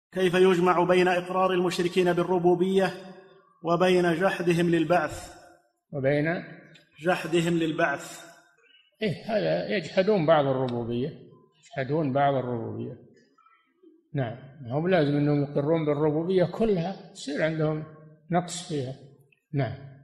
كيف يجمع بين إقرار المشركين بالربوبية وبين جحدهم للبعث؟ وبين جحدهم للبعث. هذا يجحدون بعض الربوبية، يجحدون بعض الربوبية. نعم، هم لازم أنهم يقرون بالربوبية كلها، يصير عندهم نقص فيها. نعم.